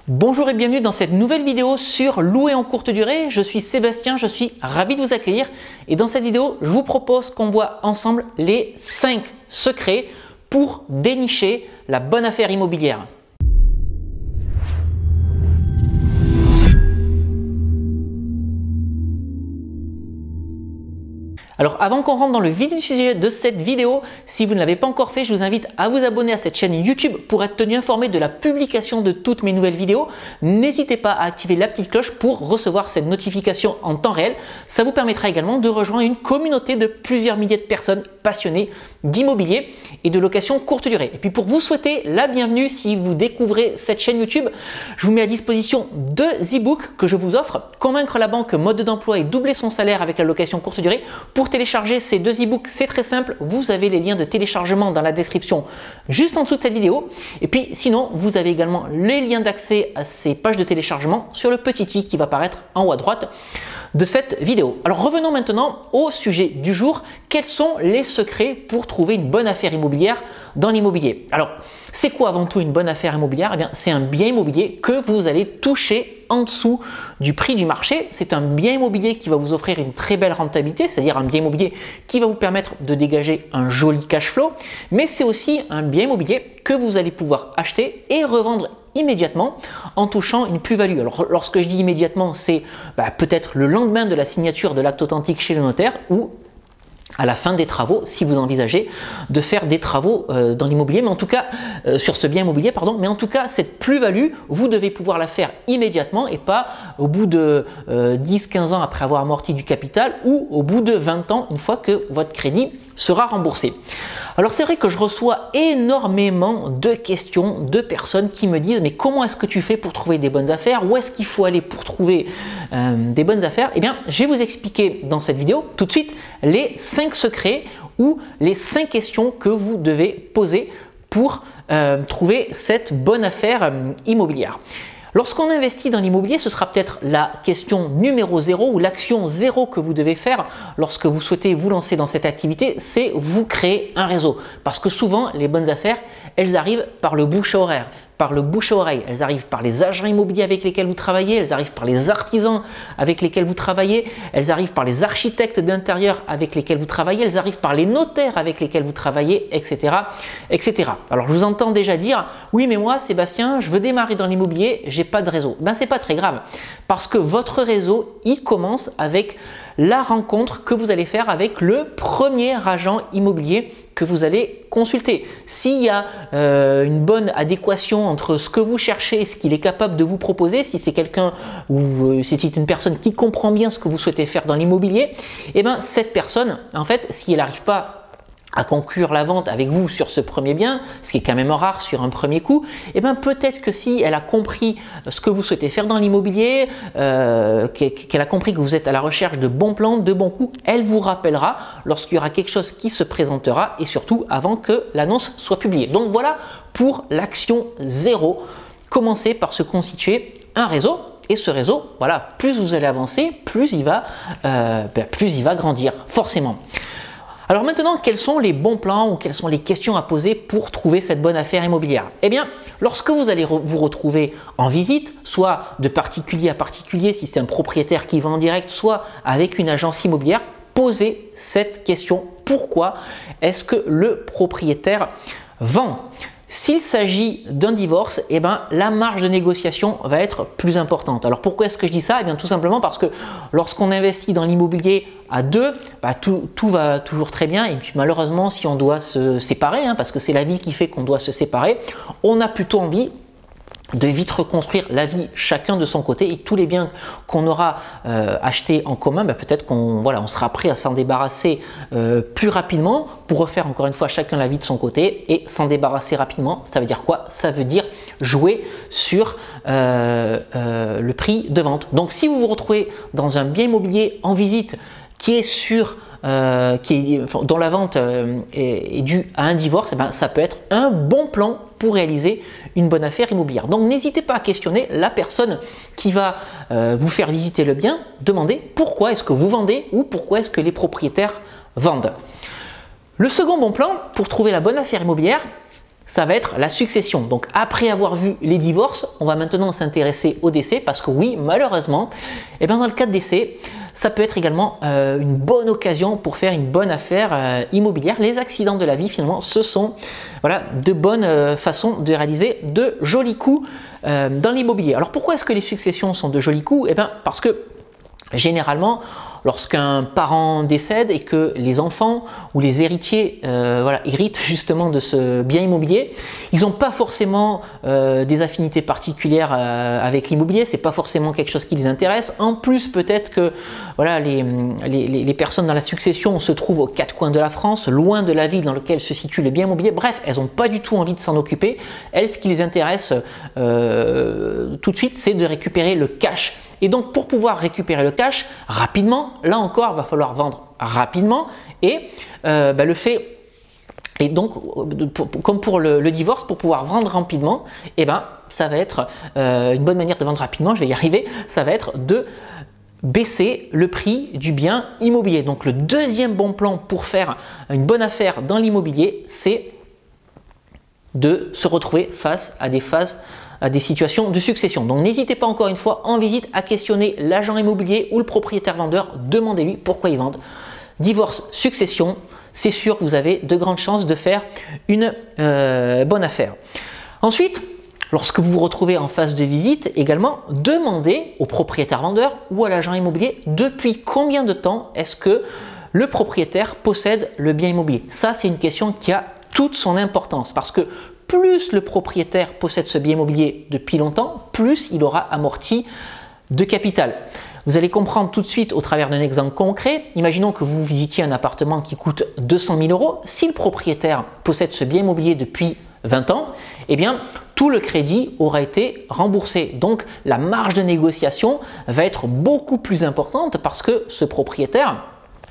Bonjour et bienvenue dans cette nouvelle vidéo sur louer en courte durée. Je suis Sébastien, je suis ravi de vous accueillir et dans cette vidéo, je vous propose qu'on voit ensemble les 5 secrets pour dénicher la bonne affaire immobilière. Alors avant qu'on rentre dans le vif du sujet de cette vidéo, si vous ne l'avez pas encore fait, je vous invite à vous abonner à cette chaîne YouTube pour être tenu informé de la publication de toutes mes nouvelles vidéos. N'hésitez pas à activer la petite cloche pour recevoir cette notification en temps réel. Ça vous permettra également de rejoindre une communauté de plusieurs milliers de personnes passionnées d'immobilier et de location courte durée. Et puis pour vous souhaiter la bienvenue si vous découvrez cette chaîne YouTube, je vous mets à disposition 2 e-books que je vous offre. Convaincre la banque, mode d'emploi et doubler son salaire avec la location courte durée. Pour télécharger ces 2 e-books, c'est très simple. Vous avez les liens de téléchargement dans la description juste en dessous de cette vidéo. Et puis sinon, vous avez également les liens d'accès à ces pages de téléchargement sur le petit i qui va apparaître en haut à droite de cette vidéo. Alors revenons maintenant au sujet du jour. Quels sont les secrets pour trouver une bonne affaire immobilière dans l'immobilier? Alors, c'est quoi avant tout une bonne affaire immobilière? Eh bien, c'est un bien immobilier que vous allez toucher en dessous du prix du marché. C'est un bien immobilier qui va vous offrir une très belle rentabilité, c'est-à-dire un bien immobilier qui va vous permettre de dégager un joli cash flow, mais c'est aussi un bien immobilier que vous allez pouvoir acheter et revendre immédiatement en touchant une plus-value. Alors lorsque je dis immédiatement, c'est peut-être le lendemain de la signature de l'acte authentique chez le notaire ou à la fin des travaux, si vous envisagez de faire des travaux dans l'immobilier, mais en tout cas sur ce bien immobilier, pardon, mais en tout cas cette plus-value, vous devez pouvoir la faire immédiatement et pas au bout de 10-15 ans après avoir amorti du capital ou au bout de 20 ans une fois que votre crédit sera remboursé. Alors c'est vrai que je reçois énormément de questions de personnes qui me disent mais comment est-ce que tu fais pour trouver des bonnes affaires? Où est-ce qu'il faut aller pour trouver des bonnes affaires? Eh bien, je vais vous expliquer dans cette vidéo tout de suite les 5 secrets ou les 5 questions que vous devez poser pour trouver cette bonne affaire immobilière. Lorsqu'on investit dans l'immobilier, ce sera peut-être la question numéro 0 ou l'action 0 que vous devez faire lorsque vous souhaitez vous lancer dans cette activité, c'est vous créer un réseau. Parce que souvent, les bonnes affaires, elles arrivent par le bouche à oreille. Elles arrivent par les agents immobiliers avec lesquels vous travaillez, elles arrivent par les artisans avec lesquels vous travaillez, elles arrivent par les architectes d'intérieur avec lesquels vous travaillez, elles arrivent par les notaires avec lesquels vous travaillez, etc., etc. Alors je vous entends déjà dire, oui mais moi Sébastien, je veux démarrer dans l'immobilier, j'ai pas de réseau. Ben c'est pas très grave, parce que votre réseau, il commence avec la rencontre que vous allez faire avec le premier agent immobilier que vous allez consulter. S'il y a une bonne adéquation entre ce que vous cherchez et ce qu'il est capable de vous proposer, si c'est quelqu'un ou si c'est une personne qui comprend bien ce que vous souhaitez faire dans l'immobilier, eh bien cette personne, en fait, si elle n'arrive pas à conclure la vente avec vous sur ce premier bien, ce qui est quand même rare sur un premier coup, et bien peut-être que si elle a compris ce que vous souhaitez faire dans l'immobilier, qu'elle a compris que vous êtes à la recherche de bons plans, de bons coups, elle vous rappellera lorsqu'il y aura quelque chose qui se présentera et surtout avant que l'annonce soit publiée. Donc voilà pour l'action 0. Commencez par se constituer un réseau. Et ce réseau, voilà, plus vous allez avancer, plus il va grandir, forcément. Alors maintenant, quels sont les bons plans ou quelles sont les questions à poser pour trouver cette bonne affaire immobilière? Eh bien, lorsque vous allez vous retrouver en visite, soit de particulier à particulier si c'est un propriétaire qui vend en direct, soit avec une agence immobilière, posez cette question. Pourquoi est-ce que le propriétaire vend? S'il s'agit d'un divorce, eh bien, la marge de négociation va être plus importante. Alors pourquoi est-ce que je dis ça? Eh bien, tout simplement parce que lorsqu'on investit dans l'immobilier à 2, tout va toujours très bien. Et puis malheureusement, si on doit se séparer, parce que c'est la vie qui fait qu'on doit se séparer, on a plutôt envie de vite reconstruire la vie chacun de son côté et tous les biens qu'on aura achetés en commun, peut-être qu'on sera prêt à s'en débarrasser plus rapidement pour refaire encore une fois chacun la vie de son côté et s'en débarrasser rapidement. Ça veut dire quoi? Ça veut dire jouer sur le prix de vente. Donc si vous vous retrouvez dans un bien immobilier en visite qui est dont la vente est due à un divorce, ça peut être un bon plan pour réaliser une bonne affaire immobilière. Donc n'hésitez pas à questionner la personne qui va vous faire visiter le bien, demandez pourquoi est-ce que vous vendez ou pourquoi est-ce que les propriétaires vendent. Le second bon plan pour trouver la bonne affaire immobilière, ça va être la succession. Donc après avoir vu les divorces, on va maintenant s'intéresser au décès parce que oui, malheureusement, eh bien dans le cas de décès, ça peut être également une bonne occasion pour faire une bonne affaire immobilière. Les accidents de la vie, finalement, ce sont voilà, de bonnes façons de réaliser de jolis coups dans l'immobilier. Alors pourquoi est-ce que les successions sont de jolis coups? Eh bien parce que généralement, lorsqu'un parent décède et que les enfants ou les héritiers voilà, héritent justement de ce bien immobilier, ils n'ont pas forcément des affinités particulières avec l'immobilier, c'est pas forcément quelque chose qui les intéresse. En plus, peut-être que voilà, les personnes dans la succession se trouvent aux quatre coins de la France, loin de la ville dans laquelle se situe le bien immobilier. Bref, elles n'ont pas du tout envie de s'en occuper. Elles, ce qui les intéresse tout de suite, c'est de récupérer le cash. Et donc, pour pouvoir récupérer le cash rapidement, là encore, il va falloir vendre rapidement. Et le fait, et donc, comme pour le divorce, pour pouvoir vendre rapidement, eh ben, ça va être une bonne manière de vendre rapidement, je vais y arriver, ça va être de baisser le prix du bien immobilier. Donc, le deuxième bon plan pour faire une bonne affaire dans l'immobilier, c'est de se retrouver face à des situations de succession. Donc n'hésitez pas encore une fois en visite à questionner l'agent immobilier ou le propriétaire vendeur, demandez-lui pourquoi ils vendent. Divorce, succession, c'est sûr que vous avez de grandes chances de faire une bonne affaire. Ensuite, lorsque vous vous retrouvez en phase de visite, également demandez au propriétaire vendeur ou à l'agent immobilier depuis combien de temps est-ce que le propriétaire possède le bien immobilier. Ça, c'est une question qui a toute son importance parce que plus le propriétaire possède ce bien immobilier depuis longtemps, plus il aura amorti de capital. Vous allez comprendre tout de suite au travers d'un exemple concret. Imaginons que vous visitiez un appartement qui coûte 200 000 €. Si le propriétaire possède ce bien immobilier depuis 20 ans, eh bien, tout le crédit aura été remboursé. Donc, la marge de négociation va être beaucoup plus importante parce que ce propriétaire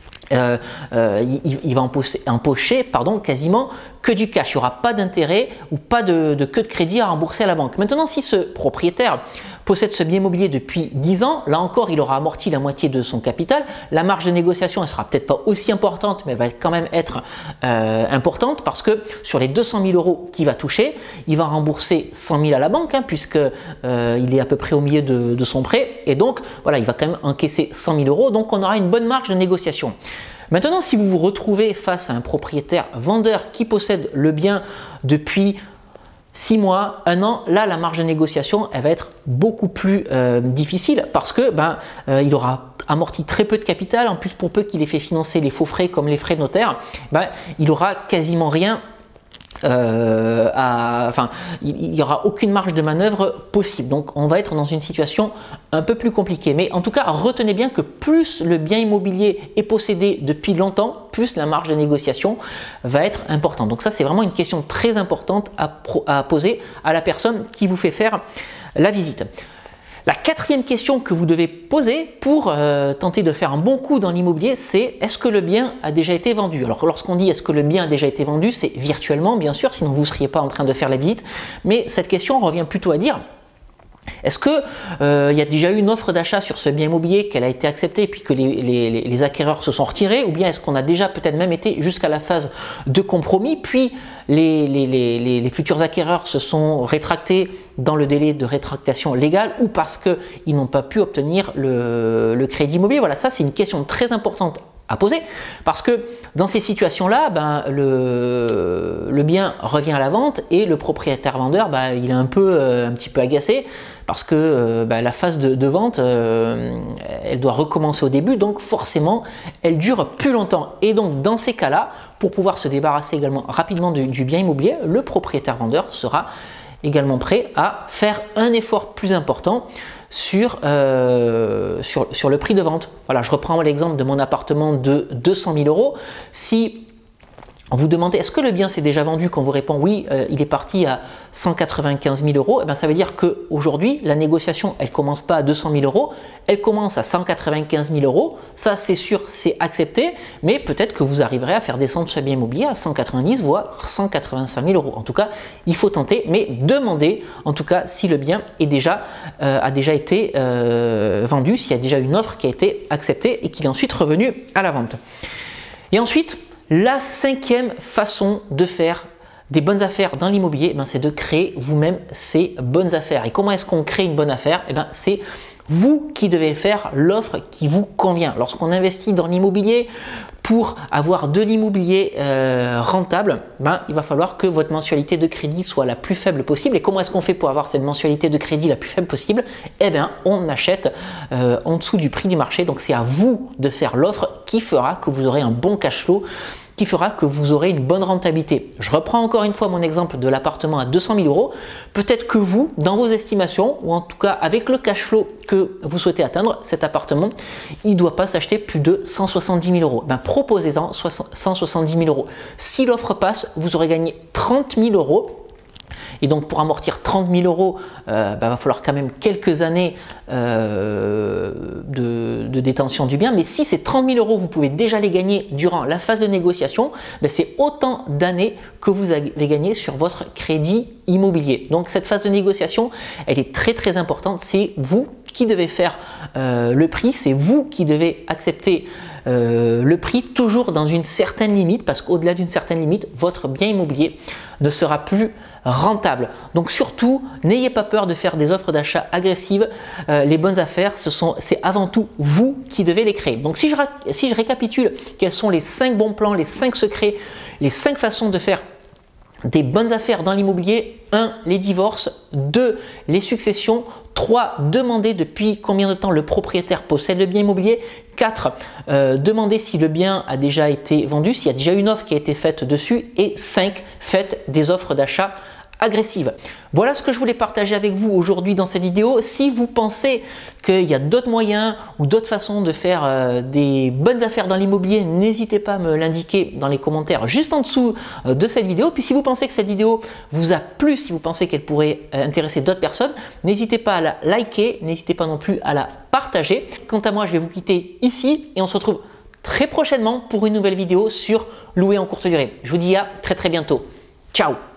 il va empocher quasiment que du cash. Il n'y aura pas d'intérêt ou pas de queue de crédit à rembourser à la banque. Maintenant, si ce propriétaire possède ce bien immobilier depuis 10 ans, là encore, il aura amorti la moitié de son capital. La marge de négociation, elle sera peut-être pas aussi importante, mais elle va quand même être importante parce que sur les 200 000 € qu'il va toucher, il va rembourser 100 000 à la banque puisque il est à peu près au milieu de son prêt. Et donc, voilà, il va quand même encaisser 100 000 €. Donc, on aura une bonne marge de négociation. Maintenant, si vous vous retrouvez face à un propriétaire vendeur qui possède le bien depuis 6 mois, 1 an, là la marge de négociation elle va être beaucoup plus difficile parce que il aura amorti très peu de capital. En plus, pour peu qu'il ait fait financer les faux frais comme les frais notaires, il aura quasiment rien. Il n'y aura aucune marge de manœuvre possible. Donc on va être dans une situation un peu plus compliquée. Mais en tout cas, retenez bien que plus le bien immobilier est possédé depuis longtemps, plus la marge de négociation va être importante. Donc ça, c'est vraiment une question très importante à poser à la personne qui vous fait faire la visite. La quatrième question que vous devez poser pour tenter de faire un bon coup dans l'immobilier, c'est est-ce que le bien a déjà été vendu? Alors lorsqu'on dit est-ce que le bien a déjà été vendu, c'est virtuellement bien sûr, sinon vous ne seriez pas en train de faire la visite. Mais cette question revient plutôt à dire est-ce qu'il y a déjà eu une offre d'achat sur ce bien immobilier, qu'elle a été acceptée et puis que les acquéreurs se sont retirés, ou bien est-ce qu'on a déjà peut-être même été jusqu'à la phase de compromis, puis les futurs acquéreurs se sont rétractés dans le délai de rétractation légale ou parce qu'ils n'ont pas pu obtenir le crédit immobilier. Voilà, ça c'est une question très importante à poser parce que dans ces situations-là, le bien revient à la vente et le propriétaire vendeur, il est un petit peu agacé parce que la phase de vente, elle doit recommencer au début, donc forcément, elle dure plus longtemps. Et donc dans ces cas-là, pour pouvoir se débarrasser également rapidement du bien immobilier, le propriétaire vendeur sera également prêt à faire un effort plus important sur le prix de vente. Voilà, je reprends l'exemple de mon appartement de 200 000 €. Si on vous demandez est-ce que le bien s'est déjà vendu, quand vous répond oui, il est parti à 195 000 €, ça veut dire qu'aujourd'hui, la négociation, elle ne commence pas à 200 000 €, elle commence à 195 000 €. Ça, c'est sûr, c'est accepté, mais peut-être que vous arriverez à faire descendre ce bien immobilier à 190 voire 185 000 €. En tout cas, il faut tenter, mais demandez en tout cas si le bien a déjà été vendu, s'il y a déjà une offre qui a été acceptée et qu'il est ensuite revenu à la vente. Et ensuite, la cinquième façon de faire des bonnes affaires dans l'immobilier, c'est de créer vous-même ces bonnes affaires. Et comment est-ce qu'on crée une bonne affaire? C'est vous qui devez faire l'offre qui vous convient. Lorsqu'on investit dans l'immobilier, pour avoir de l'immobilier rentable, il va falloir que votre mensualité de crédit soit la plus faible possible. Et comment est-ce qu'on fait pour avoir cette mensualité de crédit la plus faible possible? On achète en dessous du prix du marché. Donc c'est à vous de faire l'offre qui fera que vous aurez un bon cash flow, qui fera que vous aurez une bonne rentabilité. Je reprends encore une fois mon exemple de l'appartement à 200 000 euros. Peut-être que vous, dans vos estimations, ou en tout cas avec le cash flow que vous souhaitez atteindre, cet appartement, il ne doit pas s'acheter plus de 170 000 euros. Proposez-en 170 000 euros. Si l'offre passe, vous aurez gagné 30 000 euros. Et donc pour amortir 30 000 euros, va falloir quand même quelques années de détention du bien. Mais si ces 30 000 euros, vous pouvez déjà les gagner durant la phase de négociation, c'est autant d'années que vous avez gagné sur votre crédit immobilier. Donc cette phase de négociation, elle est très très importante. C'est vous qui devez faire le prix, c'est vous qui devez accepter le prix, toujours dans une certaine limite, parce qu'au-delà d'une certaine limite, votre bien immobilier ne sera plus rentable. Donc surtout, n'ayez pas peur de faire des offres d'achat agressives. Les bonnes affaires, c'est avant tout vous qui devez les créer. Donc si je récapitule quels sont les 5 bons plans, les 5 secrets, les 5 façons de faire des bonnes affaires dans l'immobilier: 1. Les divorces, 2. Les successions, 3. Demander depuis combien de temps le propriétaire possède le bien immobilier, 4. Demander si le bien a déjà été vendu, s'il y a déjà une offre qui a été faite dessus, et 5. Faites des offres d'achat agressive. Voilà ce que je voulais partager avec vous aujourd'hui dans cette vidéo. Si vous pensez qu'il y a d'autres moyens ou d'autres façons de faire des bonnes affaires dans l'immobilier, n'hésitez pas à me l'indiquer dans les commentaires juste en dessous de cette vidéo. Puis si vous pensez que cette vidéo vous a plu, si vous pensez qu'elle pourrait intéresser d'autres personnes, n'hésitez pas à la liker, n'hésitez pas non plus à la partager. Quant à moi, je vais vous quitter ici et on se retrouve très prochainement pour une nouvelle vidéo sur louer en courte durée. Je vous dis à très bientôt. Ciao!